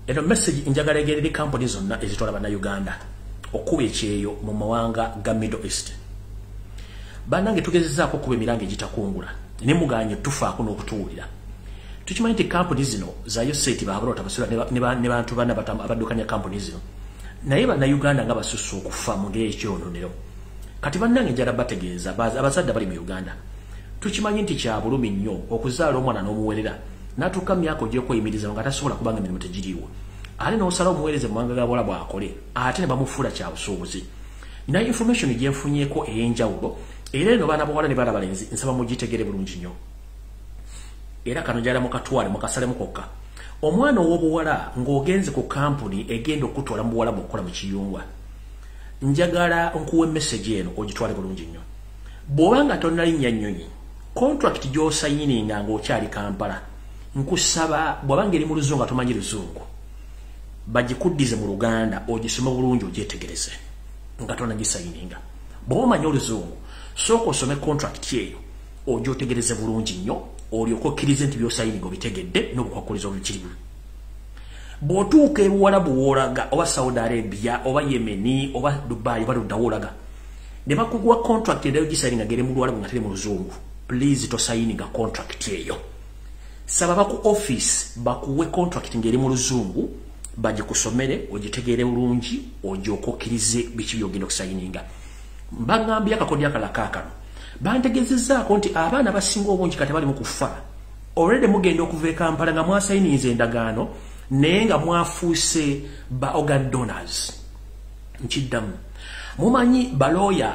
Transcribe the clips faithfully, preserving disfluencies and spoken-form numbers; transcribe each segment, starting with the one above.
eno message njagala egerere company zonna ezitwala bana Uganda okuba ekyeyo mu mawanga ga Middle East. Banange tugezezaako kuba emirango egitakungula ne muganye tufaako n'okutuwulira. Tukimanyi nti company zino zayo seti babalota basula ne bantu bana abaddukanya company zino. Naye bana Uganda nga basusse okufa mu ngeri ekyononero. Kati bannange njala bategeeza abazadde bali mu Uganda. Tukimanyi nti kya bulumi nnyo okuzaala omwana n'omuwerera n'atuuka myaka gy'okweyimiriza nga tasobola kubanga emirimu tegiriiwo. Ate n'osala omuweereze mu mawanga ga Bwala bw'akole ate ne bamufuula kya busuubuzi. Naye information gye nfunyeeko ey'enjawulo era eno baana bawala ne baana balenzi nsaba mugitegere bulungi nnyo. Era kano njala mukatwale mukasalemu kokka. Omwana ow'obuwala ng'ogenze ku kampuni egenda okutwala mu buwala bw'okukola mu kiyungwa. Njagala nkuwe message eno ogitwale bulungi nnyo. Bw'obanga tonnalinnya nnyonyi contract gy'osayininga ng'okyali Kampala nkusaba bw'obanga eri mu luzungu nga tomanyi luzungu bagikuddize mu Luganda ogisome bulungi ogyetegereze nga tonnagisayininga. Bw'oba omanyi oluzungu sooka osome contract eyo ogyotegereze bulungi nnyo olyoke okkirize nti by'osayininga obitegedde n'obukwakkulizo obukirimu. Bw'otuuka ebuwala bw'olaga oba Saudi Arabia oba Yemeni oba Dubai oba ludda w'olaga ne bakuguwa contract eyo gisayininga ng'eri mu Lwarabu nga teri mu luzungu, please tosayininga contract eyo. Saba baku office bakuwe contract ng'eri mu luzungu bagikusomere ogitegeere bulungi ogyoke okkirize biki by'ogenda okusayininga. Mbagambye akakodi akalaka kano bantegezezaako nti abaana basinga obungi kati bali mu kufa. Already mugenda okuva e Kampala nga mwasayininze endagaano naye nga mwafuuse ba organ donors. Nkiddamu mumanyi balooya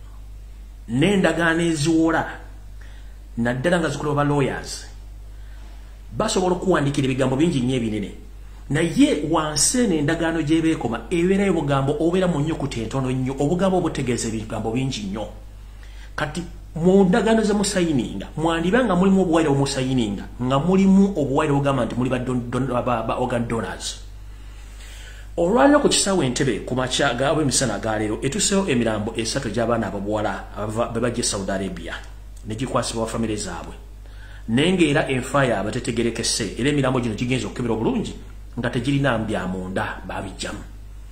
n'endagaano eziwola naddala nga zikolebwa ba lawyers basobola okuwandiikira ebigambo bingi nnyo ebinene, naye wansi eno endagaano gy'ebeekoma ebeerayo obugambo obeera mu nnyukuta entono nnyo, obugambo obutegeeza ebigambo bingi nnyo. Kati mu ndagaano ze musayininga mwandiba nga mulimu obuwaire omusayininga nga mulimu obuwaire obugamba nti muli ba organ donors. Olwaliro ku kisaawe Entebbe ku makya gaabwe emisana galeero etuseewo emirambo esatu gy'abaana ababuwala be bajja e Saudi Arabia ne gikwasibwa famire zaabwe. Naye ng'era enfa yaabwe tetegerekese era emirambo gino gigenza okukebera obulungi nga tegirina mbya munda baabijjamu.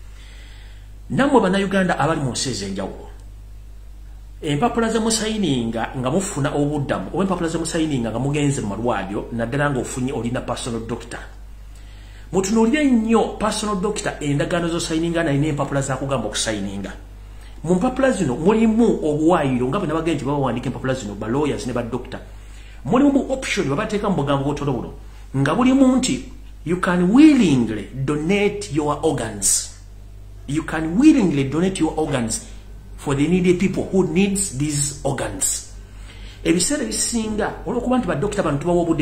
Nammwe bannayuganda abali mu nsi ez'enjawulo, empapula ze musayininga nga mufuna obuddamu oba empapula ze musayininga nga mugenze mu malwaliro naddala ng'ofunye olina personal doctor, mutunuulire nnyo personal doctor endagaano z'osayininga naye n'empapula zakugamba okusayininga. Mu mpapula zino mulimu obuwaayiro nga bwe nabagenda nti baba wandika empapula zino ba lawyers ne ba doctor. Mulimu bu option babateeka mu bugambo bw'otono buno nga bulimu nti you can willingly donate your organs. You can willingly donate your organs for the needy people who needs these organs. Ebiseera ebisinga olw'okuba nti badokita bano tubawa obudde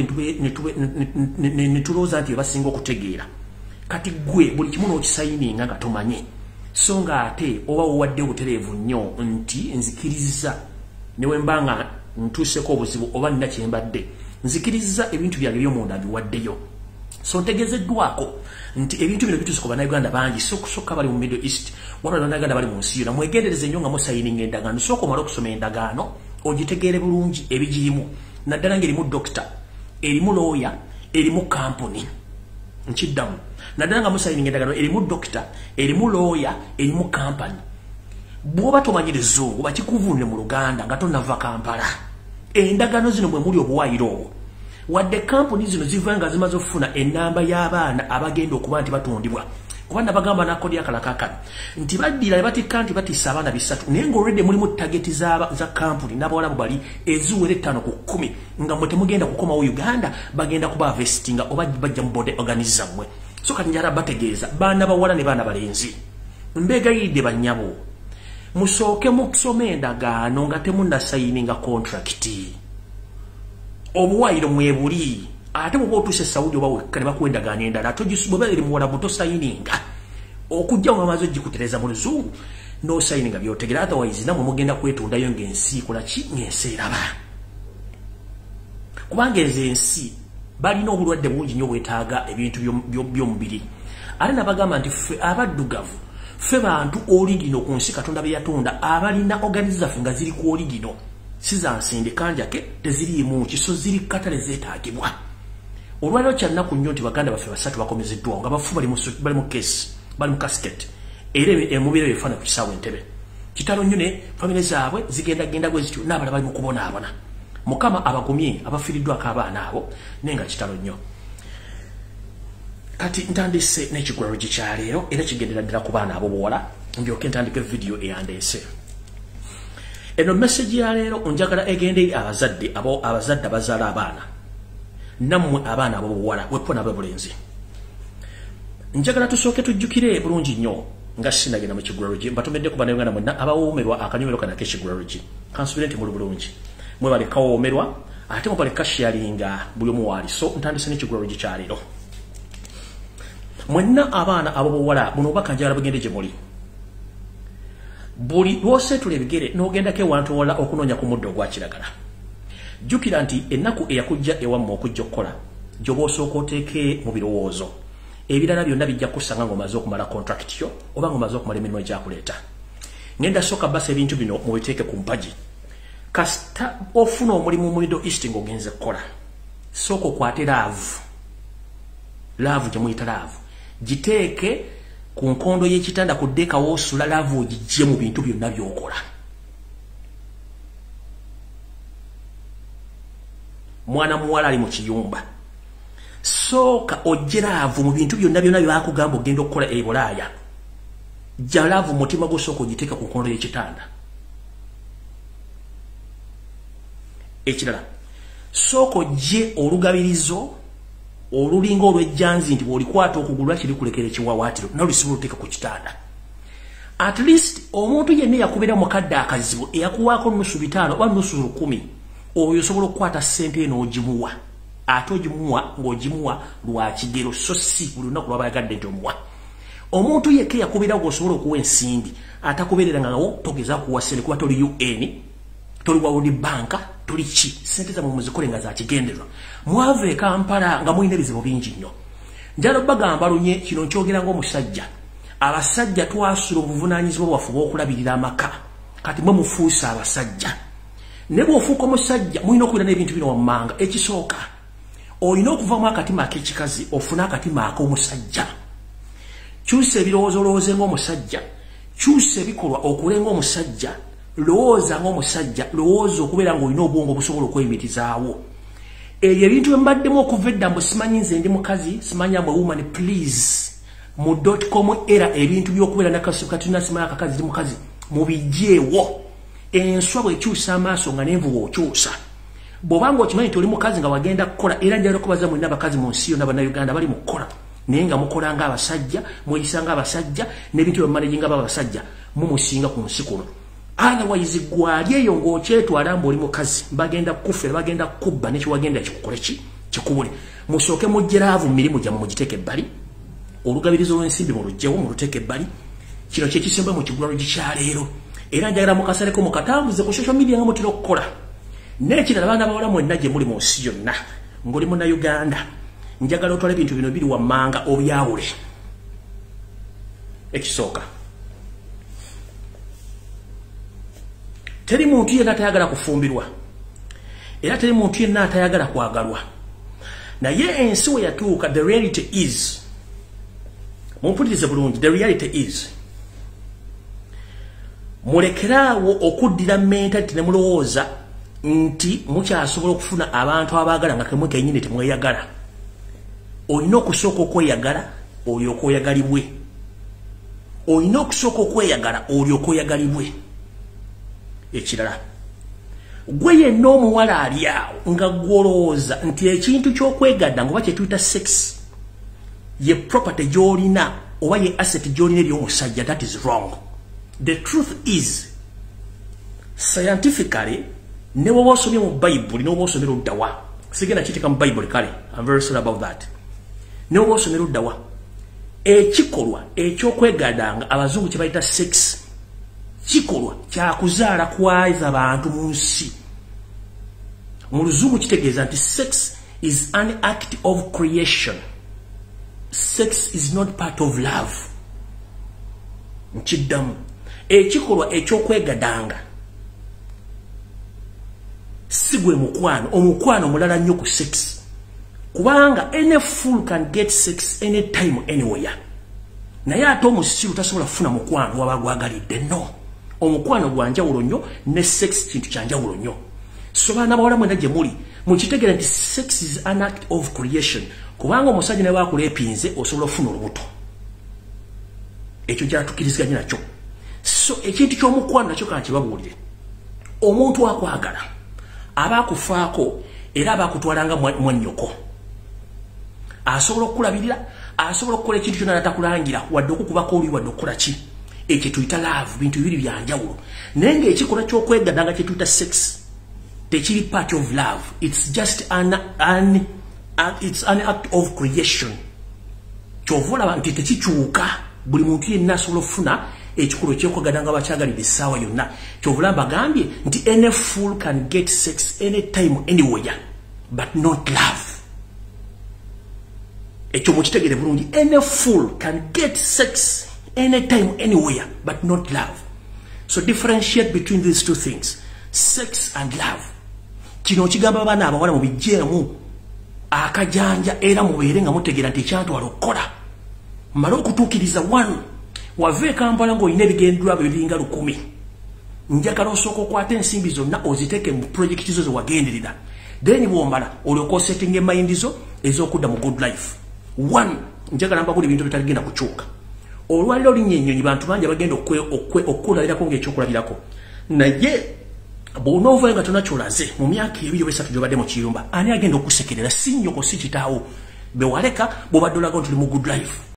ne tulowooza nti basinga okutegeera, kati gwe buli kimu n'okisayininga nga tomanye, so nga ate oba owadde obutereevu nnyo nti nzikiriza ne bwe mba nga ntuuseko obuzibu oba nina kye mbadde nzikiriza ebintu byange by'omunda mbiwaddeyo. So ntegezeddwako nti ebintu bino bituuse ku bannayuganda bangi sokusokka bali mu Middle East wabula bannayuganda bali mu nsi yonna. Mwegendereze nnyo nga musayininga endagaano, sooka omale okusoma endagaano ogitegeere bulungi ebigirimu, naddala ng'erimu dokita, erimu looya, erimu kampuni. Nkiddamu naddala nga musayininga endagaano erimu dokita, erimu looya, erimu kampani. Bw'oba tomanyi luzungu bakikuvuunire mu Luganda nga tonnava Kampala. Endagaano zino bwe muli obuwaayiro obwo wadde kampuni zino ziva nga zimaze okufuna ennamba y'abaana abagenda okuba nti batundibwa. Kuba nabagamba n'akodi akalaka kano nti baddira ne batikka nti batissa abaana bisatu naye ng'olwedde mulimu tageti za kampuni n'abawala bo bali eziwera ettaano ku kkumi nga mwe temugenda kukomawo Uganda bagenda kuba vestinga oba bajja mu bode organize zammwe. So kati njala bategeeza baana bawala ne baana balenzi mbeegayidde bannyabo musooke mukusoma endagaano nga temunnasayininga kontrakiti. Obuwaayiro mwebuli ate bw'oba otuuse Saudi oba wekka ne bakuwa endagaano endala ate bw'oba eri muwalabu tosayininga okujja mu amaze ogikutereza mu luzungu n'osayininga by'otegera, otherwise namwe mugenda kwetundayo ng'ensi kola ki ng'ensi eraba. Kubanga ezo ensi balina obulwadde bungi nnyo bwetaaga ebintu by'omubiri. Ate nabagamba nti ffe abaddugavu ffe bantu oligino ku nsi Katonda be yatonda abalina organize zaffe nga ziri ku oligino si za nsinde kanjake teziriimu kiso ziri katale zeetaagibwa. olwaliro kyannaku nnyo nti baganda baffe basatu bakomezeddwawo nga bafu bali mu kesi bali mu kasket era emubiro ebifana ku kisaawe Entebbe kitalo nnyo ne famire zaabwe zigenda genda bwe zityo n'abala bali mu kubonaabona mukama abagumye abafiiriddwako abaana abo nenga kitalo nnyo kati ntandise n'ekigwaro gikyaleero era kigendera ddala ku baana abo buwala ndyoke ntandike video eyandeese eno message ya leero njagala egende abazadde abo abazadde bazaala abaana nammwe abaana abo buwala wepona ababulenzi njagala tusooke tujjukire bulungi nnyo nga sinagenda mu kigwaro gi mbatomedde ku bannayuganda mwenna abawoomerwa akanyumiro kana k'ekigwaro gi kansubire nti muli bulungi mwe bali kawoomerwa ate mwe bali kasharinga buli omu waali so ntandise n'ekigwaro gi kyaleero mwenna abaana abo buwala buno baka njagala bugende gye muli buli lwosetula ebigere n'ogendako ewantu wala okunoonya ku muddo ogwa kiragala jjukira nti ennaku eyakujja ewammwe okujja okukola gy'oba osooka oteeke mu birowoozo ebirala byonna bijja kusanga ng'omaze okumala contract yo oba ng'omaze okumala emirimu egyakuleeta ngenda sooka basa ebintu bino mubiteeke ku mpagi kasita ofuna omulimu mu Middle East ng'ogenze kukola sooka okwate laavu laavu gye muyita laavu giteeke ku nkondo y'ekitanda ku ddeeka woosula laavu ogijje mu bintu byonna by'okola mwana muwala ali mu kiyumba sooka ojje laavu mu bintu byonna byonna byakugamba ogenda okukola e Bulaaya jja laavu mutima gwo sooka ogiteeka ku nkondo y'ekitanda ekirala sooka ojje olugabirizo olulinga olw'ejjanzi nti bw'olikwata okugulwa kiri kulekera ekiwawaatiro nolusibola oteeka ku kitanda at least omuntu yenna yakubira mukadde akazibu eyakuwaako nusu bitaano oba nusu lukumi oyo osobola okukwata ssente eno ogimuwa ate ogimuwa ng'ogimuwa lwa kigero so si buli lunaku lwaba yagadde nti omuwa omuntu yekka eyakubira ng'osobola okuwa ensimbi atakubeerera ngawo togeza kuwa ssente kuba toli U N toli wa World Bank toli ki ssente zammwe muzikole nga za kigenderwa mwava e Kampala nga mulina ebizibu bingi nnyo njala bagamba lunye kino nkyogera ng'omusajja abasajja twasula obuvunaanyizibwa bwaffe bw'okulabirira amaka kati mwe mufuusa abasajja ne bw'ofuuka omusajja mulina okubeera n'ebintu bino wammanga ekisooka olina okuvaamu akatima ak'ekikazi ofune akatima ak'omusajja kyusa ebirowoozo olowooze ng'omusajja kyusa ebikolwa okole ng'omusajja lowooza ng'omusajja lowooza okubeera ng'olina obwongo obusobola okweyimirizaawo ebyo ebintu bye mbaddemu okuva edda mbu simanyi nze ndi mukazi simanyi amwe woman please mu dot com era ebintu by'okubeera nakatuna simanyi akakazi ndi mukazi mubijjeewo enswa bw'ekyusa amaaso nga n'envu bw'okyusa bw'obanga okimanyi nti oli mukazi nga wagenda kukola era njagala okubaza mwenna abakazi mu nsi yonna bannayuganda bali mu kukola naye nga mukola ng'abasajja mweyisa ng'abasajja n'ebintu bye mumanaginga b'abasajja mumusinga ku nsi kuno otherwise gwali eyo ng'okyetwala mbu oli mukazi bagenda kufera bagenda kubba nekiwagenda kikukole ki kikubule musooke mujje laavu mu mirimu gyammwe mugiteeke ebbali olugabirizo lw'ensimbi mulugjewo muluteeke ebbali kino kyekisemba mu kigulalo gikyaleero era njagala mukasaleko mukatambuze ku social media nga mutera okukola n'ekirala baana bawala mwenna gye muli mu nsi yonna ng'oli munnayuganda njagala otwala ebintu bino biri wammanga obyawule ekisooka teri muntu yenna atayagala kufumbirwa era teri muntu yenna atayagala kwagalwa naye ensi we yatuuka the reality is mumpulirize bulungi the reality is mulekeraawo okuddira mentality ne mulowooza nti mukyasobola okufuna abantu abaagala nga kemwe kennyini temweyagala olina okusooka okweyagala olyoka oyagalibwe olina okusooka okweyagala olyoka oyagalibwe ekirala gwe yenna omuwala ali awo nga gwolowooza nti ekintu ky'okwegadda ngoba kyetuyita sex ye property gy'olina oba ye asset gy'olina ery'omusajja that is wrong the truth is scientifically ne bwoba osomye mu bayibuli ne bwoba osomera oddawa sigenda kiteeka mu bayibuli kale I'm very sorry about that ne bwoba osomera oddawa ekikolwa eky'okwegaddanga abazungu kye bayita sex kikolwa kyakuzaala kwaiza abantu mu nsi mu luzungu kitegeeza nti sex is an act of creation sex is not part of love nkiddamu ekikolwa eky'okwegadanga si gwe mukwano omukwano mulala nnyo ku sex kubanga any fool can get sex anytime anywhere naye ate omusiru tasobola kufuna mukwano waba gwagalidde no omukwano gwanjawulo nnyo ne sex kintu kyanjawulo nnyo so baana bawala mwena gye muli mukitegera nti sex is an act of creation kubanga omusajja naye wakuleepinze osobola okufuna olubuto ekyo kyatukiriziganya nakyo so ekintu ky'omukwano nakyo kankibabuulire omuntu akwagala aba akufaako era aba akutwalanga mwannyoko asobola okukulabirira asobola okukola ekintu kyonna natakulangira wadde okukubako oli wadde okukola ki ekyo tuyita love bintu bibiri byanjawulo naye ng'ekikolwa ky'okwegadanga kye tuyita sex tekiri part of love it's just an, an, an, it's an act of creation kyova olaba nti tekikyuka buli muntu yenna asobola okufuna ekikolwa ky'okwegadanga bakyagalidde essaawa yonna kyova olaba bagambye nti any fool can get sex anytime anywhere but not love ekyo mukitegere bulungi any fool can get sex anytime anywhere but not love so differentiate between these two things sex and love kino kigamba abaana abawala mu bijjeemu akajanja era mubeere nga mutegeera nti ekyantwala okukola mmale okutuukiriza one wave Kampala ng'olina ebigendwa biringa lukumi njagala osooka okwata ensimbi zonna oziteeke mu projekiti zo ze wagenderera then bw'omala olyoka osettinga emayindi zo ez'okudda mu good life one njagala mbagula ebintu bitagenda kukyuka olwaliro linnya ennyonyi bantu bangi abagenda okukulabirako ng'ekyokulabirako naye bw'onoova nga tonakyolaze mu myaka ebiri oba esatu gy'obadde mu kiyumba ani agenda okusekerera si nnyoko si kitaawo bewaleka bw'obadde olaga nti oli mu good life